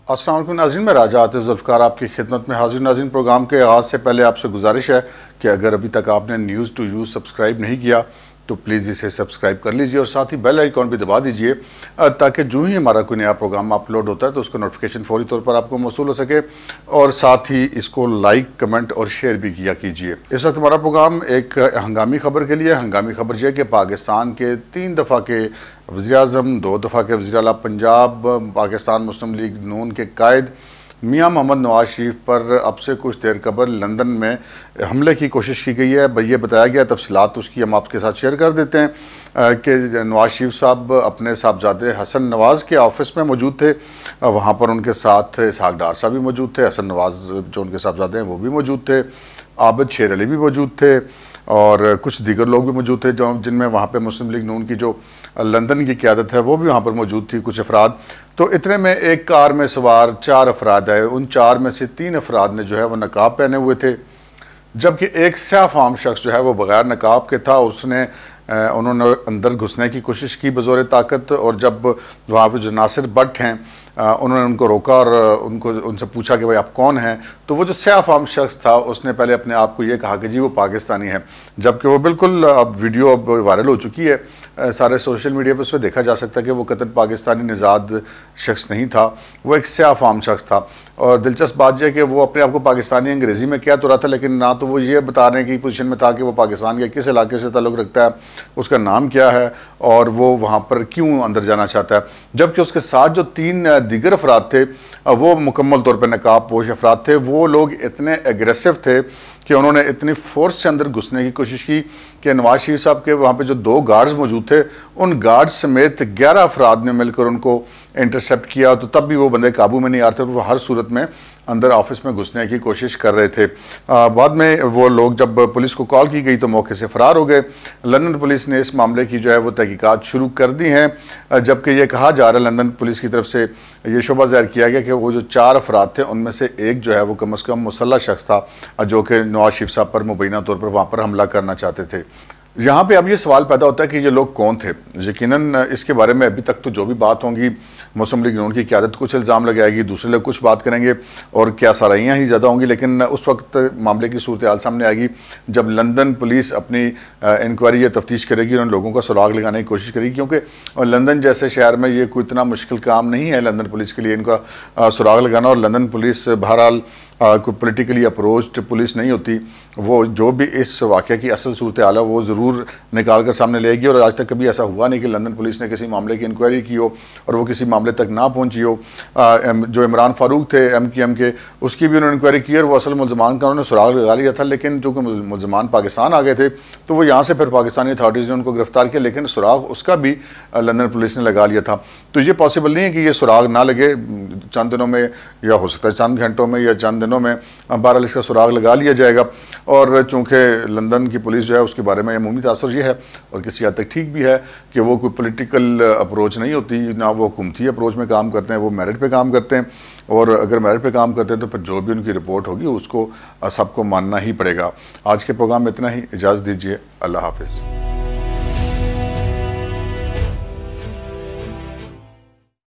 अस्सलाम वालेकुम नाज़रीन, मैं राजा आतिफ ज़ुल्फ़िकार आपकी खिदमत में हाजिर। नाज़रीन, प्रोग्राम के आगाज़ से पहले आपसे गुजारिश है कि अगर अभी तक आपने न्यूज़ टू यूज़ सब्सक्राइब नहीं किया तो प्लीज़ इसे सब्सक्राइब कर लीजिए और साथ ही बेल आइकॉन भी दबा दीजिए ताकि जो ही हमारा कोई नया प्रोग्राम अपलोड होता है तो उसका नोटिफिकेशन फौरी तौर पर आपको मौसूल हो सके। और साथ ही इसको लाइक, कमेंट और शेयर भी किया कीजिए। इस वक्त हमारा प्रोग्राम एक हंगामी खबर के लिए। हंगामी खबर यह कि पाकिस्तान के 3 दफ़ा के वज़ीर-ए-आज़म, 2 दफ़ा के वज़ीर आला पंजाब, पाकिस्तान मुस्लिम लीग नून के कायद मियां मोहम्मद नवाज शरीफ पर अब से कुछ देर कबल लंदन में हमले की कोशिश की गई है। ये बताया गया, तफसीलात उसकी हम आपके साथ शेयर कर देते हैं कि नवाज शरीफ साहब अपने साहबजादे हसन नवाज़ के ऑफिस में मौजूद थे। वहाँ पर उनके साथ इसहाक डार साहब भी मौजूद थे, हसन नवाज़ जो उनके साहबजादे हैं वो भी मौजूद थे, आबिद शेर अली भी मौजूद थे और कुछ दीगर लोग भी मौजूद थे जो जिनमें वहाँ पे मुस्लिम लीग नून की जो लंदन की क़यादत है वो भी वहाँ पर मौजूद थी, कुछ अफराद। तो इतने में एक कार में सवार 4 अफराद आए। उन 4 में से 3 अफराद ने जो है वो नकाब पहने हुए थे, जबकि एक स्याफ़ाम शख्स जो है वो बग़ैर नकाब के था। उन्होंने अंदर घुसने की कोशिश की बज़ोर ताकत, और जब वहाँ पर जो नासिर भट्ट हैं उन्होंने उनको रोका और उनसे पूछा कि भाई आप कौन हैं, तो वो जो स्याफ़ाम शख्स था उसने पहले अपने आप को ये कहा कि जी वो पाकिस्तानी है, जबकि वो बिल्कुल अब वीडियो अब वायरल हो चुकी है, सारे सोशल मीडिया पर उसमें देखा जा सकता है कि वो कतई पाकिस्तानी निज़ाद शख्स नहीं था, वो एक स्याफ़ाम शख्स था। और दिलचस्प बात यह कि वो अपने आप को पाकिस्तानी अंग्रेज़ी में कह तो रहा था, लेकिन ना तो वो ये बताने की पोजीशन में था कि वो पाकिस्तान के किस इलाके से ताल्लुक़ रखता है, उसका नाम क्या है और वो वहाँ पर क्यों अंदर जाना चाहता है। जबकि उसके साथ जो 3 दीगर अफराद थे वो मुकम्मल तौर पर नकाब पोश अफराद थे। वो लोग इतने एग्रेसिव थे कि उन्होंने इतनी फोर्स से अंदर घुसने की कोशिश की कि नवाज शरीफ साहब के वहाँ पे जो 2 गार्ड्स मौजूद थे उन गार्ड्स समेत 11 अफराद ने मिलकर उनको इंटरसेप्ट किया। तो तब भी वो बंदे काबू में नहीं आ रहे थे, वो हर सूरत में अंदर ऑफिस में घुसने की कोशिश कर रहे थे। बाद में वो लोग जब पुलिस को कॉल की गई तो मौके से फ़रार हो गए। लंदन पुलिस ने इस मामले की जो है वो तहकीकात शुरू कर दी हैं, जबकि ये कहा जा रहा है लंदन पुलिस की तरफ से ये शुबा ज़ाहिर किया गया कि वो जो 4 अफराद थे उनमें से एक जो है वो कम अज़ कम मुसल्लह शख्स था जो कि नवाज शरीफ साहब पर मुबैना तौर पर वहाँ पर हमला करना चाहते थे। यहाँ पे अब ये सवाल पैदा होता है कि ये लोग कौन थे। यकीनन इसके बारे में अभी तक तो जो भी बात होंगी मुस्लिम लीग नून की क़यादत कुछ इल्ज़ाम लगाएगी, दूसरे लोग कुछ बात करेंगे और क्या साराइयाँ ही ज़्यादा होंगी। लेकिन उस वक्त मामले की सूरत हाल सामने आएगी जब लंदन पुलिस अपनी इंक्वायरी या तफ्तीश करेगी और उन लोगों का सुराग लगाने की कोशिश करेगी, क्योंकि लंदन जैसे शहर में ये कोई इतना मुश्किल काम नहीं है लंदन पुलिस के लिए इनका सुराग लगाना। और लंदन पुलिस बहरहाल कोई पोलिटिकली अप्रोच्ड पुलिस नहीं होती, वो जो भी इस वाक़े की असल सूरत हाल है वो ज़रूर निकाल कर सामने लेगी। और आज तक कभी ऐसा हुआ नहीं कि लंदन पुलिस ने किसी मामले की इंक्वायरी की हो और वो किसी मामले तक ना पहुंची हो। जो इमरान फारूक थे MQM के, उसकी भी उन्होंने इंक्वायरी की और वो असल मुलजमान का उन्होंने सुराग लगा लिया था, लेकिन चूँकि मुलजमान पाकिस्तान आ गए थे तो वो यहाँ से फिर पाकिस्तानी अथॉरिटीज़ ने उनको गिरफ्तार किया, लेकिन सुराग उसका भी लंदन पुलिस ने लगा लिया था। तो ये पॉसिबल नहीं है कि ये सुराग ना लगे चंद दिनों में, या हो सकता है चंद घंटों में या चंद दिनों में बहरहाल इसका सुराग लगा लिया जाएगा। और चूँकि लंदन की पुलिस जो है उसके बारे में अमूमी तासर ये है और किसी हद तक ठीक भी है कि वो कोई पॉलिटिकल अप्रोच नहीं होती, ना वो हुकूमती अप्रोच में काम करते हैं, वो मेरिट पे काम करते हैं। और अगर मेरिट पे काम करते हैं तो फिर जो भी उनकी रिपोर्ट होगी उसको सबको मानना ही पड़ेगा। आज के प्रोग्राम में इतना ही, इजाज़त दीजिए, अल्लाह हाफिज़।